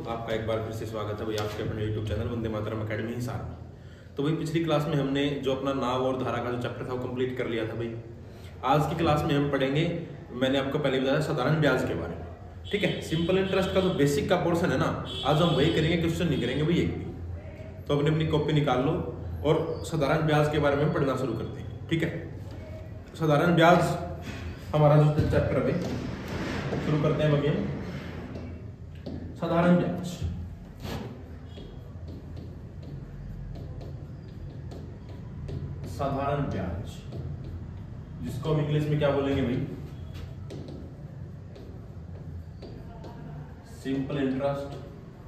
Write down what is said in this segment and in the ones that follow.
आपका एक बार फिर से स्वागत है भाई आपके अपने YouTube channel Vande Mataram academy Hisar में। तो भाई पिछली क्लास में हमने जो अपना नाव और धारा का जो चैप्टर था वो कंप्लीट कर लिया था भाई। आज की क्लास में हम पढ़ेंगे, मैंने आपको पहले बताया, साधारण ब्याज के बारे में। ठीक है, सिंपल इंटरेस्ट का जो बेसिक का पोर्शन है ना, आज हम वही करेंगे, क्वेश्चन नहीं करेंगे भाई एक भी। तो अपनी अपनी कॉपी निकाल लो और साधारण ब्याज के बारे में पढ़ना शुरू करते हैं। ठीक है, साधारण ब्याज हमारा जो चैप्टर है शुरू करते हैं अभी हम। साधारण ब्याज, साधारण ब्याज जिसको हम इंग्लिश में क्या बोलेंगे भाई, सिंपल इंटरेस्ट।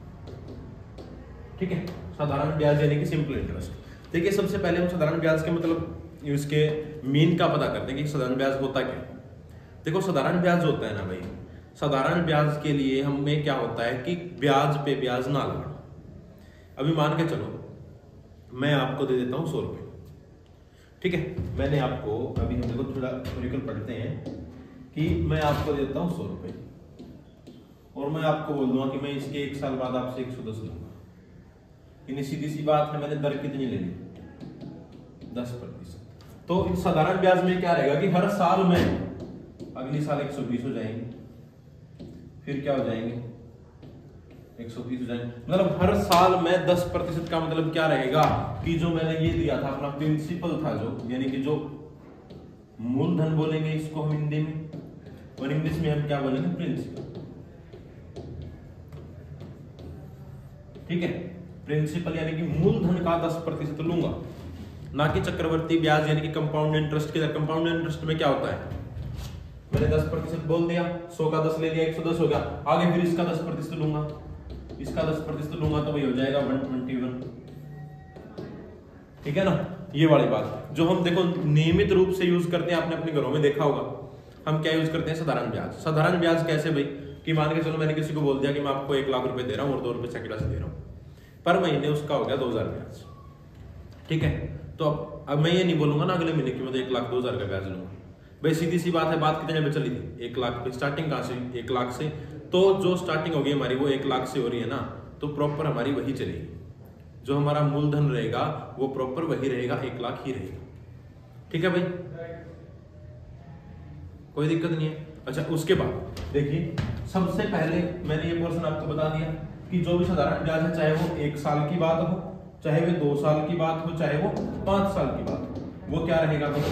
ठीक है, साधारण ब्याज यानी कि सिंपल इंटरेस्ट। देखिए, सबसे पहले हम साधारण ब्याज के मतलब इसके मीन का पता करते हैं कि साधारण ब्याज होता क्या है। देखो, साधारण ब्याज होता है ना भाई, साधारण ब्याज के लिए हमें क्या होता है कि ब्याज पे ब्याज ना लगना। अभी मान के चलो मैं आपको दे देता हूं 100 रुपए। ठीक है, मैंने आपको अभी हम देखो थोड़ा न्यूमेरिकल पढ़ते हैं कि मैं आपको दे देता हूं 100 रुपए और मैं आपको बोल दूंगा कि मैं इसके 1 साल बाद आपसे 110 लूंगा। यानी सीधी सी बात है, मैंने दर कितनी ले ली, 10%। तो इस साधारण ब्याज में क्या रहेगा कि हर साल में अगली साल 120 हो जाएंगे, फिर क्या हो जाएंगे 130 हो जाएंगे। मतलब हर साल में 10% का मतलब क्या रहेगा कि जो मैंने ये दिया था अपना प्रिंसिपल था, जो यानी कि जो मूलधन बोलेंगे इसको हम हिंदी में, और इंग्लिश में हम क्या बोलेंगे, प्रिंसिपल। ठीक है, प्रिंसिपल यानी कि मूलधन का 10% लूंगा, ना कि चक्रवर्ती ब्याज यानी कि कंपाउंड इंटरेस्ट के। कंपाउंड इंटरेस्ट में क्या होता है, मैंने 10% बोल दिया, 100 का 10 ले लिया, 110 हो गया, आगे फिर इसका 10% लूंगा, इसका 10% लूंगा, तो वही हो जाएगा 121। ठीक है ना, ये वाली बात जो हम देखो नियमित रूप से यूज करते हैं, आपने अपने घरों में देखा होगा। हम क्या यूज करते हैं, साधारण ब्याज। साधारण ब्याज कैसे भाई कि मान के चलो मैंने किसी को बोल दिया कि मैं आपको 1 लाख रुपए दे रहा हूं और 2 रुपए सेकंड से दे रहा हूं, पर महीने उसका हो गया 2000 ब्याज। ठीक है, तो अब मैं ये नहीं बोलूंगा ना अगले महीने की मैं 1 लाख 2000 का ब्याज लूंगा भाई। सीधी सी बात है, बात कितने पे चली थी, 1 लाख पे। स्टार्टिंग कहां से, 1 लाख से। तो जो स्टार्टिंग होगी हमारी वो 1 लाख से हो रही है ना, तो प्रॉपर हमारी वही चलेगी। जो हमारा मूलधन रहेगा वो प्रॉपर वही रहेगा, 1 लाख ही रहेगा। ठीक है भाई, कोई दिक्कत नहीं है। अच्छा, उसके बाद देखिए, सबसे पहले मैंने ये पोर्शन आपको बता दिया कि जो भी साधारण ब्याज है, चाहे वो 1 साल की बात हो, चाहे वो 2 साल की बात हो, चाहे वो 5 साल की बात हो, वो क्या रहेगा भाई,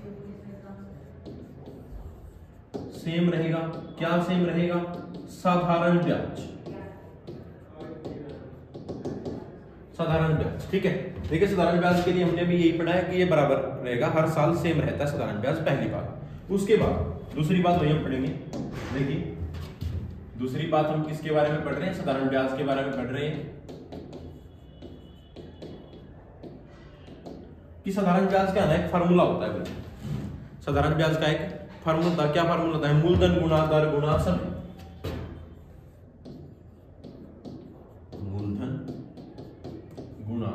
सेम रहेगा। क्या सेम रहेगा, साधारण ब्याज, साधारण ब्याज। ठीक है, देखिए साधारण ब्याज के लिए हमने भी यही पढ़ा है कि ये बराबर रहेगा, हर साल सेम रहता है साधारण ब्याज, पहली बात। उसके बाद दूसरी बात वही हम पढ़ेंगे। देखिए, दूसरी बात हम किसके बारे में पढ़ रहे हैं, साधारण ब्याज के बारे में पढ़ रहे हैं कि साधारण ब्याज का ना एक फार्मूला होता है भाई। साधारण ब्याज का एक फार्मूला, क्या फार्मूला होता है, मूलधन गुणा दर गुणा समय। मूलधन गुणा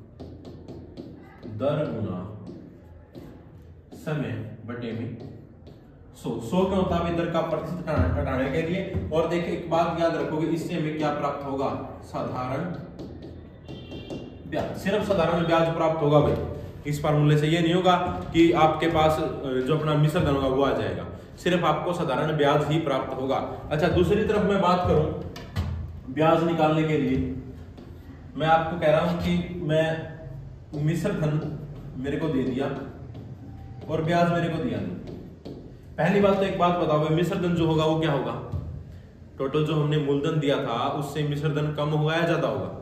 दर गुणा समय बटे में 100 क्या होता है, दर का प्रतिशत घटाने के लिए। और देखिए एक बात याद रखोगे, इससे हमें क्या प्राप्त होगा, साधारण ब्याज। सिर्फ साधारण ब्याज प्राप्त होगा भाई इस फार्मूले से। ये नहीं होगा कि आपके पास जो अपना मिश्र धन होगा वो आ जाएगा, सिर्फ आपको साधारण ब्याज ही प्राप्त होगा। अच्छा, दूसरी तरफ मैं बात करूं ब्याज निकालने के लिए, मैं आपको कह रहा हूं कि मैं मिश्र धन मेरे को दे दिया और ब्याज मेरे को दिया नहीं। पहली बात तो एक बात बताओ, मिश्र धन जो होगा वो क्या होगा, टोटल जो हमने मूलधन दिया था उससे मिश्र धन कम होगा या ज्यादा होगा,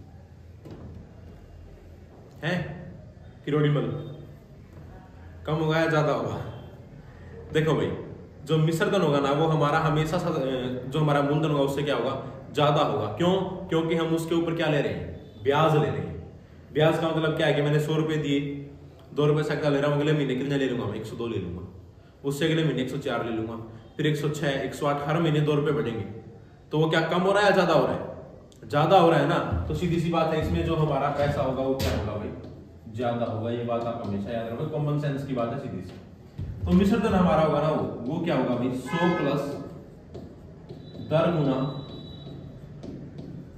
है किरोड़ीमल, कम होगा या ज्यादा होगा। देखो भाई, जो मिश्र धन होगा ना वो हमारा हमेशा जो हमारा मूलधन होगा उससे क्या होगा, ज्यादा होगा। क्यों, क्योंकि हम उसके ऊपर क्या ले रहे हैं, ब्याज ले रहे हैं। ब्याज का मतलब क्या है कि मैंने 100 रुपए दिए, 2 रुपए से ले रहा हूं, अगले महीने कितने ले लूंगा मैं, 102 ले लूंगा, उससे अगले महीने 104 ले लूंगा, फिर 106, 108, हर महीने 2 रुपए बढ़ेंगे। तो वो क्या कम हो रहा है या ज्यादा हो रहा है, ज्यादा हो रहा है ना। तो सीधी सी बात है, इसमें जो हमारा पैसा होगा वो क्या होगा भाई, ज्यादा होगा। ये बात आप हमेशा याद रखो, कॉमन सेंस की बात है सीधी सी। तो मिश्र धन हमारा होगा ना वो क्या होगा भाई, 100 प्लस दर गुना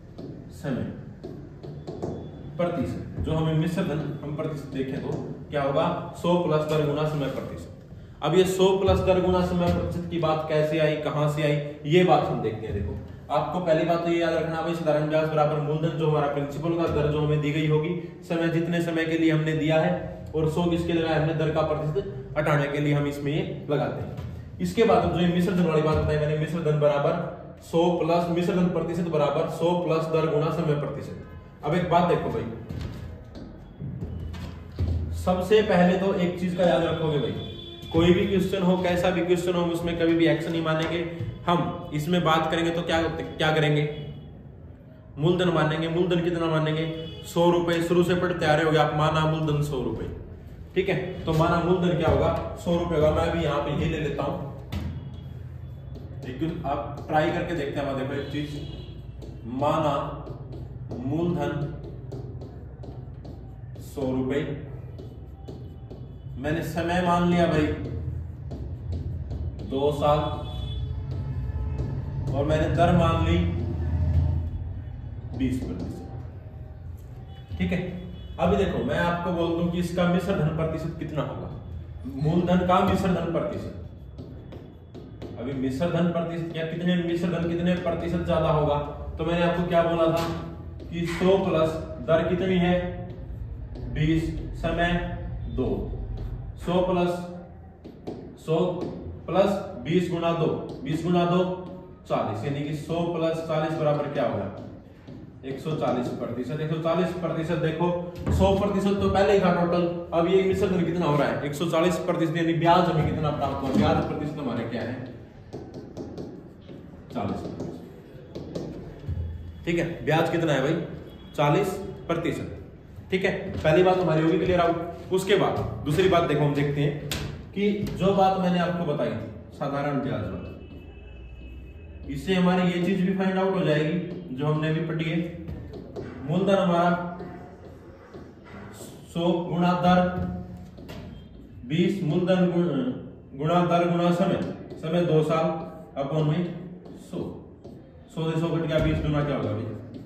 समय प्रतिशत। जो हमें मिश्र धन हम प्रतिशत देखें तो क्या होगा 100 प्लस दर गुना समय प्रतिशत। अब ये 100 प्लस दर गुना समय प्रतिशत की बात कैसे आई, कहां से आई, ये बात हम देखते हैं। देखो आपको पहली बात तो ये याद रखना भाई साधारण ब्याज बराबर मूलधन जो हमारा प्रिंसिपल का दर जो हमें दी गई होगी समय जितने समय के लिए हमने दिया है और 100 किसके लगाया हमने दर का प्रतिशत हटाने के लिए हम इसमें ये लगाते हैं। इसके बाद जो मिश्र धन वाली बात बताई मैंने मिश्र धन बराबर 100 प्लस मिश्र धन प्रतिशत बराबर 100 प्लस दर गुना समय प्रतिशत। अब एक बात देखो भाई, सबसे पहले तो एक चीज का याद रखोगे भाई, कोई भी क्वेश्चन हो कैसा भी क्वेश्चन हो उसमें कभी भी एक्शन नहीं मानेंगे हम। इसमें बात करेंगे तो क्या करेंगे, मूलधन मानेंगे। मूलधन कितना मानेंगे 100 रुपए। शुरू से पढ़ते आ रहे होगे आप, माना मूलधन 100 रुपए, ठीक है। तो माना मूलधन क्या होगा 100 रुपए होगा। मैं भी यहाँ पे ये ले लेता हूं, आप ट्राई करके देखते हैं। देखो एक चीज, माना मूलधन 100 रुपए, मैंने समय मान लिया भाई 2 साल और मैंने दर मान ली 20%, ठीक है। अभी देखो मैं आपको बोल दूं कि इसका मिश्र धन प्रतिशत कितना होगा, मूलधन का मिश्र धन प्रतिशत। अभी मिश्र धन प्रतिशत क्या, कितने मिश्र धन कितने प्रतिशत ज्यादा होगा, तो मैंने आपको क्या बोला था कि 100 प्लस दर कितनी है 20, समय 2, 100 प्लस 20 गुना 2, 20 गुना 2 40, यानी कि 100 प्लस 40 बराबर क्या होगा 140%। 140% देखो 100% तो पहले ही था टोटल, अब ये मिश्र धन कितना हो रहा है 140%, यानी ब्याज हमें कितना प्राप्त हुआ, ब्याज प्रतिशत हमारे क्या है 40%, ठीक है। ब्याज कितना है भाई 40%, ठीक है। पहली बात हमारी होगी क्लियर आउट। उसके बाद दूसरी बात देखो हम देखते हैं कि जो बात मैंने आपको बताई थी साधारण ब्याज वाली, इससे हमारी ये चीज भी फाइंड आउट हो जाएगी जो हमने अभी पढ़ी है। मूलधन हमारा 100 गुणा दर 20, मूलधन गुणा दर गुणा समय 2 साल अपॉन में 100 से 100 कट गया 20 गुना क्या होगा भाई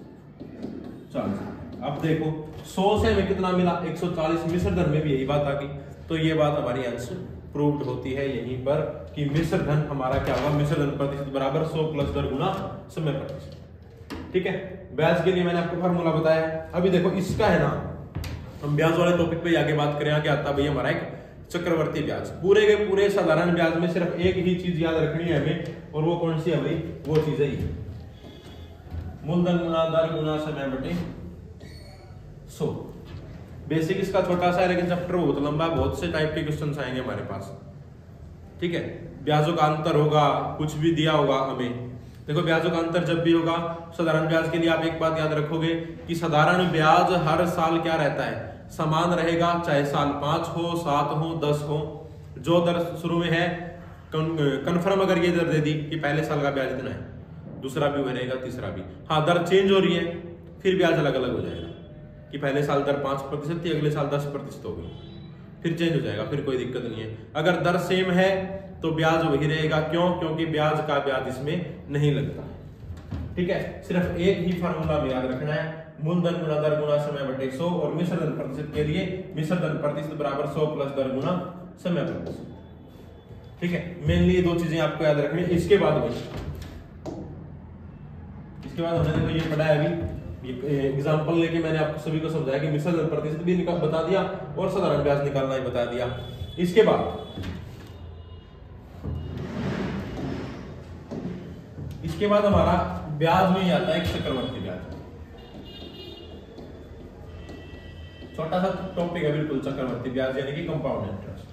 40। अब देखो 100 से हमें कितना मिला 140, मिश्र धन में भी यही बात आ गई। तो ये बात हमारी आंसर प्रूव्ड होती है यहीं पर कि मिश्र धन हमारा क्या होगा, मिश्र धन प्रतिशत बराबर 100 प्लस दर गुना समय प्रतिशत, ठीक है। ब्याज के लिए मैंने आपको फार्मूला बताया है। अभी देखो इसका है ना, हम ब्याज वाले टॉपिक पे आगे बात करें। आगे आता भाई हमारा एक चक्रवर्ती ब्याज। पूरे के पूरे साधारण ब्याज में सिर्फ एक ही चीज याद रखनी है हमें, और वो कौन सी है भाई, वो चीज है ये मूलधन गुना दर गुना समय बटे 100। बेसिक इसका छोटा सा है लेकिन चैप्टर बहुत लंबा, बहुत से टाइप के क्वेश्चंस आएंगे हमारे पास, ठीक है। ब्याजों का अंतर होगा, कुछ भी दिया होगा हमें। देखो ब्याजों का अंतर जब भी होगा साधारण ब्याज के लिए आप एक बात याद रखोगे कि साधारण ब्याज हर साल क्या रहता है, समान रहेगा, चाहे साल 5 हो 7 हो 10 हो। जो दर शुरू में है कंफर्म अगर ये दर दे दी कि पहले साल का ब्याज इतना है, दूसरा भी रहेगा, तीसरा भी। हाँ दर चेंज हो रही है फिर ब्याज अलग अलग हो जाएगा कि पहले साल दर 5% थी, अगले साल 10% हो गई, फिर चेंज हो जाएगा, फिर कोई दिक्कत नहीं है। अगर दर सेम है तो ब्याज वही रहेगा, क्यों, क्योंकि ब्याज का ब्याज इसमें नहीं लगता, ठीक है। सिर्फ एक ही फार्मूला में याद रखना है, मूलधन गुना दर गुना समय बटे 100, और मिश्र धन प्रतिशत के लिए मिश्र धन प्रतिशत बराबर 100 प्लस दर गुना समय प्रतिशत, ठीक है। मेनली दो चीजें आपको याद रखनी है। इसके बाद हमने देखो ये पढ़ा है अभी एग्जाम्पल लेके मैंने आपको सभी को समझाया कि मिश्र धन प्रतिशत भी बता दिया और साधारण ब्याज निकालना ही बता दिया। इसके बाद हमारा ब्याज में आता है एक चक्रवर्ती ब्याज। छोटा सा टॉपिक है बिल्कुल, चक्रवर्ती ब्याज यानी कि कंपाउंड इंटरेस्ट।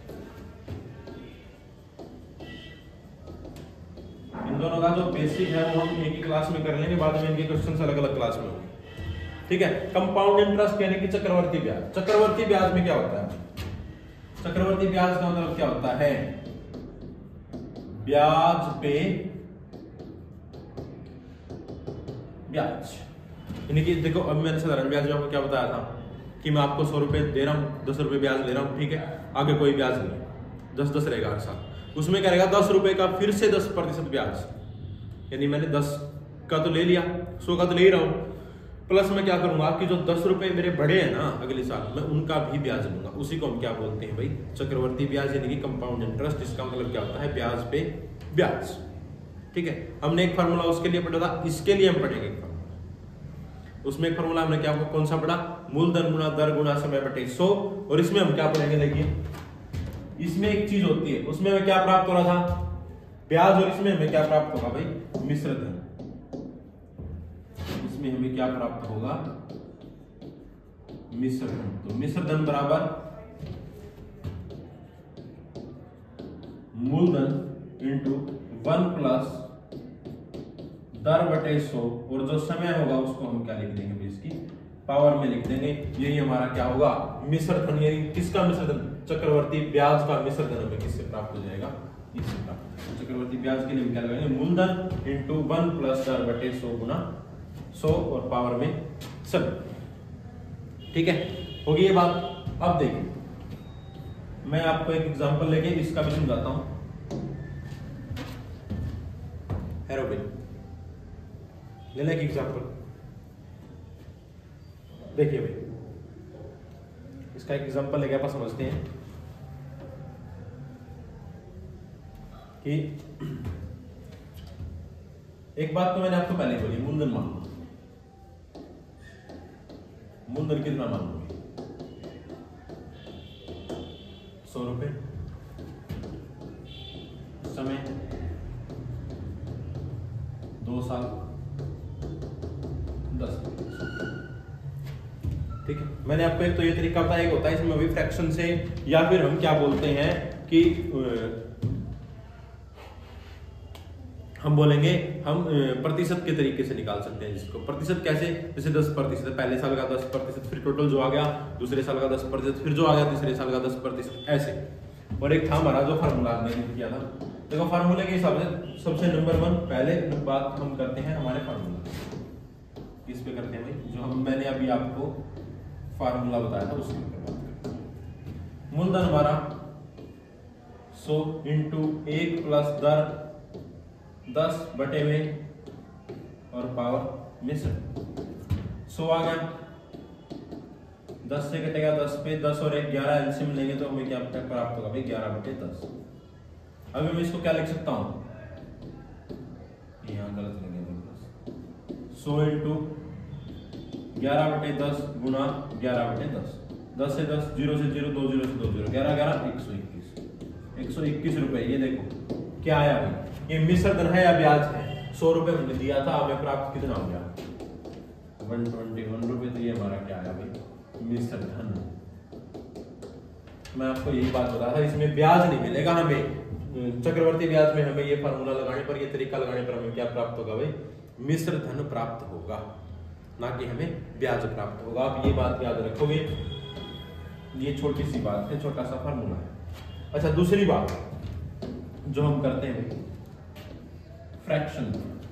इन दोनों का जो बेसिक है वो हम एक ही क्लास में कर लेंगे, बाद में इनके क्वेश्चंस अलग अलग क्लास में होंगे, ठीक है। कंपाउंड इंटरेस्ट यानी कि चक्रवर्ती ब्याज। चक्रवर्ती ब्याज में क्या होता है, चक्रवर्ती ब्याज का मतलब क्या होता है, ब्याज पे ब्याज। यानी कि देखो अब मैंने साधारण ब्याज में आपको क्या बताया था कि मैं आपको 100 रुपए दे रहा हूं, 10 रुपए ब्याज ले रहा हूं, ठीक है। आगे कोई ब्याज नहीं, 10-10 रहेगा हर साल। उसमें क्या रहेगा 10 रुपए का फिर से 10% ब्याज, यानी मैंने 10 का तो ले लिया, 100 का तो ले ही रहा हूं, प्लस मैं क्या करूंगा कि जो 10 रुपए मेरे बढ़े हैं ना अगले साल, मैं उनका भी ब्याज लूंगा। उसी को हम क्या बोलते हैं भाई, चक्रवर्ती ब्याज यानी कि कंपाउंड इंटरेस्ट। इसका मतलब क्या होता है, ब्याज पे ब्याज। ठीक है, हमने एक फार्मूला उसके लिए पढ़ा था, इसके लिए हम पढ़ेंगे एक फार्मूला। उसमें एक फार्मूला हमने क्या कौन सा पढ़ा, मूलधन गुणा दर गुणा समय बटे 100। और इसमें हम क्या पढ़ेंगे, देखिए इसमें एक चीज होती है, उसमें हमें क्या प्राप्त हो रहा था, ब्याज, और इसमें हमें क्या प्राप्त होगा भाई, मिश्र धन। इसमें हमें क्या प्राप्त होगा, मिश्र धन। तो मिश्र धन बराबर मूलधन इंटू 1 प्लस दर बटे 100, और जो समय होगा उसको हम क्या लिख देंगे भाई, इसकी पावर में लिख देंगे। यही हमारा क्या होगा, मिश्र धन। यानी किसका मिश्र धन, चक्रवर्ती ब्याज का मिश्र धन हमें किससे प्राप्त हो जाएगा, इससे प्राप्त। चक्रवर्ती ब्याज के लिए हम क्या लगाएंगे, मूलधन इंटू 1 प्लस दर बटे 100 गुना 100 और पावर में सब। ठीक है, होगी ये बात। अब देखिए मैं आपको एक एग्जांपल लेके इसका भी समझाता हूं। हेरोबिन ले लें एक एग्जांपल। देखिए भाई इसका एक एग्जांपल लेके आप समझते हैं कि एक बात तो मैंने आपको पहले बोली, मूलधन मान लो। मूलधन कितना मान लोगे, 100 रुपए, समय 2 साल 10। ठीक है, मैंने आपको एक तो ये तरीका बताया, एक होता है इसमें अभी फ्रैक्शन से, या फिर हम क्या बोलते हैं कि हम बोलेंगे हम प्रतिशत के तरीके से निकाल सकते हैं जिसको। प्रतिशत कैसे, जैसे 10%, पहले साल का 10%, फिर टोटल जो आ गया दूसरे साल का 10%, फिर जो आ गया तीसरे साल का 10%, ऐसे। और एक था हमारा जो फार्मूला हमने किया था, देखो फार्मूले के हिसाब से सबसे नंबर 1 पहले बात हम करते हैं हमारे फार्मूला। किस पे करते हैं भाई, जो मैंने अभी आपको फार्मूला बताया था उसके ऊपर बात करते हैं। मूलधन हमारा 100 इंटू 1 प्लस दर 10 बटे में और पावर मिश्र 100 आ गया। 10 से कटेगा 10 पे 10 और 1 11, एलसीएम लेंगे तो हमें क्या प्राप्त होगा भाई, 11 बटे 10। अभी मैं इसको क्या लिख सकता हूं, यहां गलत लेंगे, 100 इंटू 11 बटे 10 गुना 11 बटे 10। 10 से 10, 0 से 0, 2 0 से 2 0, 11 11 121 रुपए। ये देखो क्या आया भाई, ये मिश्र धन है या ब्याज है। 100 रुपए हमने दिया था, हमें प्राप्त कितना हो गया, 121 रुपए। तो ये हमारा क्या आया भाई, मिश्र धन। मैं आपको यही बात बता था, इसमें ब्याज नहीं मिलेगा हमें। चक्रवर्ती ब्याज में हमें ये फार्मूला लगाने पर, ये तरीका लगाने पर हमें क्या प्राप्त होगा भाई, मिश्र धन प्राप्त होगा, ना कि हमें ब्याज प्राप्त होगा। आप ये बात याद रखोगे, ये छोटी सी बात है, छोटा सा फार्मूला है। अच्छा, दूसरी बात जो हम करते हैं फ्रैक्शन।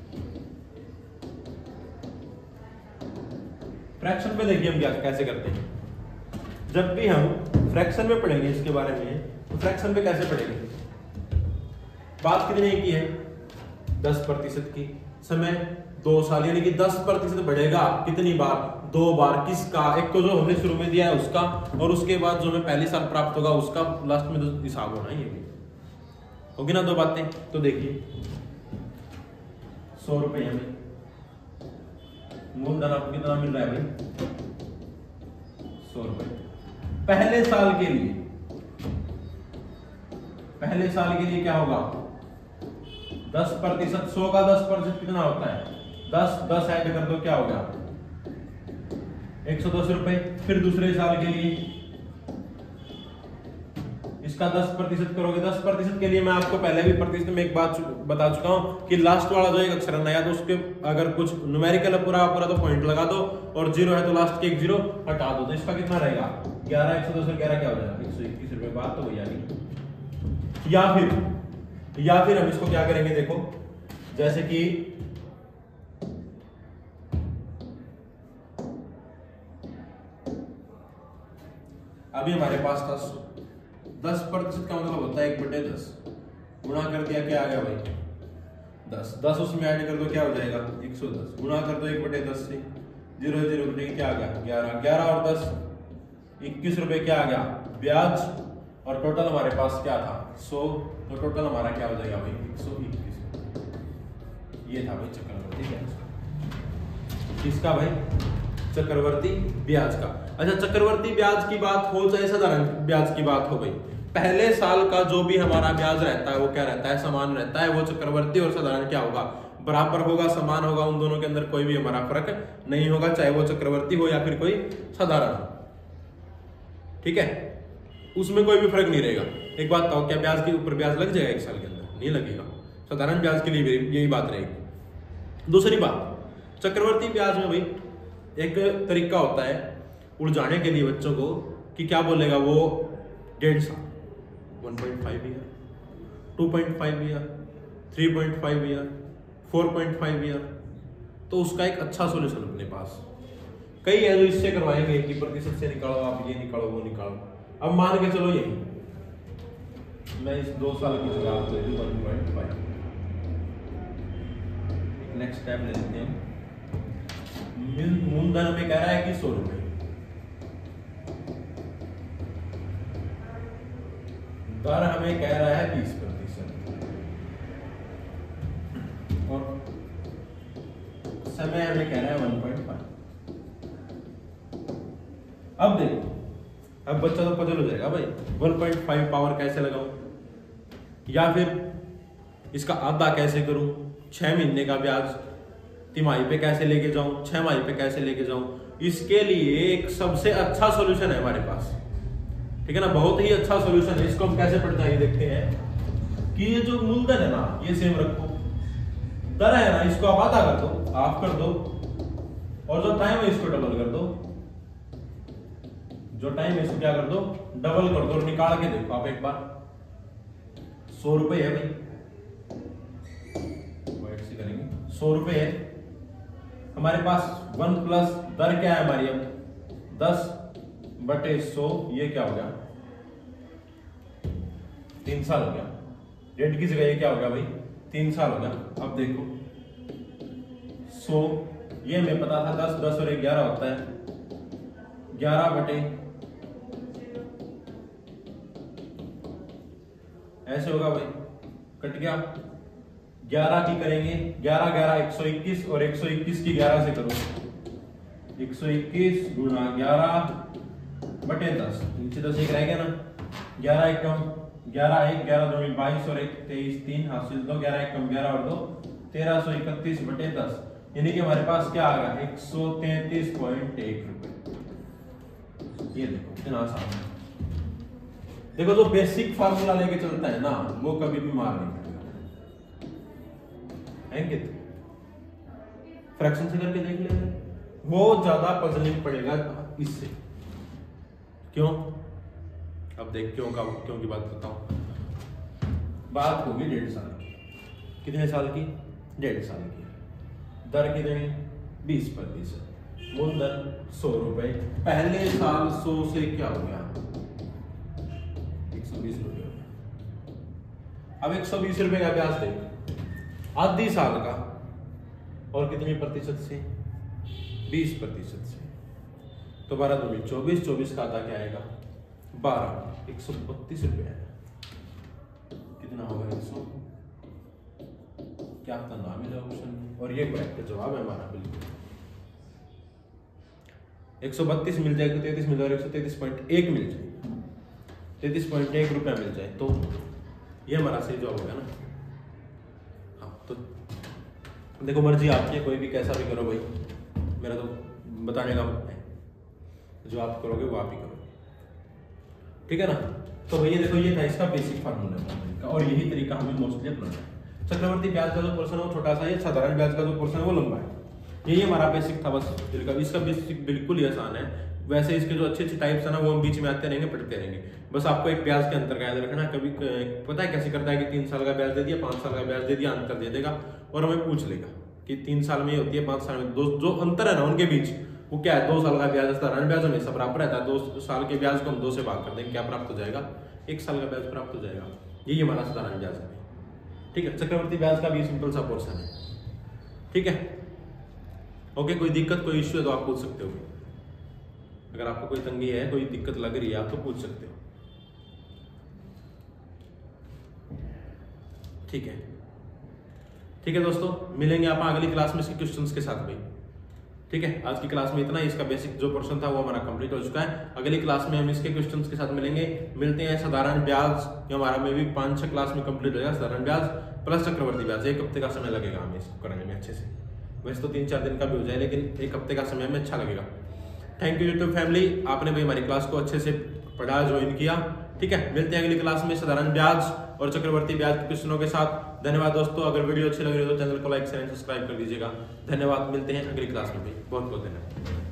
फ्रैक्शन पे देखिए हम क्या कैसे करते हैं। जब भी हम फ्रैक्शन में पढ़ेंगे इसके बारे में, तो फ्रैक्शन पे कैसे पढ़ेंगे, बात कितने की है, 10% की, समय 2 साल, यानी कि 10% बढ़ेगा कितनी बार, 2 बार। किसका, एक तो जो हमने शुरू में दिया है उसका, और उसके बाद जो हमें पहले साल प्राप्त होगा उसका, लास्ट में तो हिसाब होना ये भी होगी ना, 2 बातें। तो देखिए 100 रुपए हमें मूलधन आपको कितना मिल रहा है भाई, 100 रुपए पहले साल के लिए। पहले साल के लिए क्या होगा, 10%, 100 का 10% कितना होता है, 10 ऐड कर दो, क्या हो गया 110 रुपए। फिर दूसरे साल के लिए इसका 10% करोगे। 10% के लिए मैं आपको पहले भी प्रतिशत में एक बात बता चुका हूं कि लास्ट वाला जो एक अक्षर है नया, तो उसके अगर कुछ न्यूमेरिकल पूरा तो पॉइंट लगा दो, और 0 है तो लास्ट के एक 0 हटा दो। तो इसका कितना रहेगा, 11, 110 और 11 क्या हो जाएगा, 121 रुपए। बात तो भैया नहीं। या फिर हम इसको क्या करेंगे, देखो जैसे कि अभी हमारे पास था 10% का मतलब होता है 1/10, गुणा कर दिया, क्या आ गया भाई 10 उसमें ऐड कर दो, क्या हो जाएगा 110, गुणा कर दो 1/10 से, 0 0 बटे क्या आ गया 11, 11 और 10 21 रुपए क्या आ गया ब्याज, और टोटल हमारे पास क्या था 100, तो टोटल हमारा क्या हो जाएगा भाई 121। ये था भाई चक्रवर्ती ब्याज का। किसका भाई? चक्रवर्ती ब्याज का। अच्छा, चक्रवर्ती ब्याज की बात हो चाहे साधारण ब्याज की बात हो भाई, पहले साल का जो भी हमारा ब्याज रहता है वो क्या रहता है? समान रहता है। वो चक्रवर्ती और साधारण क्या होगा? बराबर होगा, समान होगा। उन दोनों के अंदर कोई भी हमारा फर्क नहीं होगा, चाहे वो चक्रवर्ती हो या फिर कोई साधारण हो। ठीक है, उसमें कोई भी फर्क नहीं रहेगा। एक बात बताओ, क्या ब्याज के ऊपर ब्याज लग जाएगा एक साल के अंदर? नहीं लगेगा। साधारण ब्याज के लिए भी यही बात रहेगी। दूसरी बात, चक्रवर्ती ब्याज में भाई एक तरीका होता है उलझाने के लिए बच्चों को कि क्या बोलेगा वो 1.5 साल, 1.5 ईयर, 2.5 ईयर, 3.5 ईयर, 4.5 ईयर, तो उसका एक अच्छा सोल्यूशन अपने पास कई है जो इससे करवाएंगे कि प्रतिशत से निकालो, आप ये निकालो वो निकालो। अब मान के चलो यही मैं इस 2 साल की जगह आपको ले लूं 1.5। नेक्स्ट स्टेप ले लेते हैं। मूलधन हमें कह रहा है कि 100 रुपए, दर हमें कह रहा है 20%, और समय हमें कह रहा है 1.5। अब देखो, अब बच्चा तो पजल हो जाएगा भाई, 1.5 पावर कैसे लगाऊं, या फिर इसका आधा कैसे करूं, 6 महीने का ब्याज तिमाही पे कैसे लेके जाऊं, 6 माही पे कैसे लेके जाऊं। इसके लिए एक सबसे अच्छा सॉल्यूशन है हमारे पास, ठीक है ना, बहुत ही अच्छा सॉल्यूशन है। इसको हम कैसे पढ़ते हैं देखते हैं कि ये जो मूलधन है ना ये सेम रखो, दर है ना इसको आप आधा कर दो, हाफ कर दो, और जो टाइम है इसको डबल कर दो, जो टाइम है इसको क्या कर दो डबल कर दो, और निकाल के देखो आप एक बार। 100 रुपए है भाई, वाइट से करेंगे, 100 रुपए है हमारे पास। 1 प्लस दर क्या है हमारी अब 10/100, ये क्या हो गया 3 साल हो गया। डेट की जगह ये क्या हो गया भाई 3 साल हो गया। अब देखो 100, ये हमें पता था 10 10 और 11 होता है, 11/, ऐसे होगा भाई, कट गया। 11 की करेंगे, 11 11 121, और 121 की 11 से करो, 121 गुणा 11/10, नीचे 10 एक रह गया ना, 11 1 कम 11 1 11 2 22 और 1 23 3 हासिल 2, 11 1 कम 11 और 2 1331/10, यानी कि हमारे पास क्या आ गया 133.1 रुपए। ये देखो कितना आसान है। देखो जो बेसिक फार्मूला लेके चलता है ना वो कभी भी मार नहीं पड़ेगा। फ्रैक्शन से करके देख लेंगे, बहुत ज्यादा पजलिंग पड़ेगा इससे। क्यों? अब देख क्यों की बात करता हूं। बात होगी 1.5 साल की। कितने साल की? 1.5 साल की। दर कितनी? 20%। मूलधन 100 रुपए। पहले साल 100 से क्या हो गया 120 रुपए। अब 120 रुपए का ब्याज देख, आधी साल का, और कितने प्रतिशत से? 20% से। तो 12 दूनी 24, 24 का आधा क्या आएगा 12, 132 रुपए आएगा। कितना होगा 100? क्या था नाम है ऑप्शन, और ये करेक्ट जवाब है हमारा बिल्कुल। 132 मिल जाएगा, 33 मिल जाएगा, 133.1 मिल जाए, 33.1 रुपया मिल जाए, तो ये हमारा सही जवाब होगा ना। हाँ, तो देखो मर्जी आपकी है, कोई भी कैसा भी करो भाई, मेरा तो बताने का है, जो आप करोगे वो आप ही करोगे, ठीक है ना। तो भैया देखो ये था इसका बेसिक फार्मूला, और यही तरीका हमें मोस्टली अपनाना है। चक्रवर्ती ब्याज का जो पोर्शन है वो छोटा सा है, साधारण ब्याज का जो पोर्शन है वो लंबा है। यही हमारा बेसिक था बस। इसका बेसिक बिल्कुल ही आसान है। वैसे इसके जो अच्छे अच्छे टाइप्स है ना वो हम बीच में आते रहेंगे, पढ़ते रहेंगे। बस आपको एक ब्याज के अंतर का याद रखना। कभी पता है कैसे करता है कि 3 साल का ब्याज दे दिया, 5 साल का ब्याज दे दिया, अंतर दे देगा और हमें पूछ लेगा कि 3 साल में ये होती है, 5 साल में जो अंतर है ना उनके बीच वो क्या है। 2 साल का ब्याज साधारण ब्याज हमेशा बराबर रहता है, 2 साल के ब्याज को हम 2 से भाग कर देंगे, क्या प्राप्त हो जाएगा 1 साल का ब्याज प्राप्त हो जाएगा। यही हमारा साधारण ब्याज है, ठीक है। चक्रवर्ती ब्याज का भी सिंपल सा पोर्शन है, ठीक है। ओके, कोई दिक्कत कोई इश्यू है तो आप पूछ सकते हो। अगर आपको कोई तंगी है, कोई दिक्कत लग रही है, आप तो पूछ सकते हो। ठीक है, ठीक है दोस्तों, मिलेंगे आप अगली क्लास में इसके क्वेश्चंस के साथ भाई। ठीक है, आज की क्लास में इतना ही। इसका बेसिक जो पोर्शन था वो हमारा कंप्लीट हो चुका है। अगली क्लास में हम इसके क्वेश्चंस के साथ मिलेंगे। मिलते हैं साधारण ब्याज, ये हमारा में भी 5-6 क्लास में कंप्लीट हो जाएगा। साधारण ब्याज प्लस चक्रवर्ती ब्याज, 1 हफ्ते का समय लगेगा हमें इसको करने में अच्छे से। वैसे तो 3-4 दिन का भी हो जाए, लेकिन 1 हफ्ते का समय हमें अच्छा लगेगा। थैंक यू यूट्यूब फैमिली, आपने भाई हमारी क्लास को अच्छे से पढ़ा, ज्वाइन किया। ठीक है, मिलते हैं अगली क्लास में साधारण ब्याज और चक्रवर्ती ब्याज के क्वेश्चनों के साथ। धन्यवाद दोस्तों, अगर वीडियो अच्छी लग रही हो तो चैनल को लाइक शेयर एंड सब्सक्राइब कर दीजिएगा। धन्यवाद, मिलते हैं अगली क्लास में भी। बहुत बहुत धन्यवाद।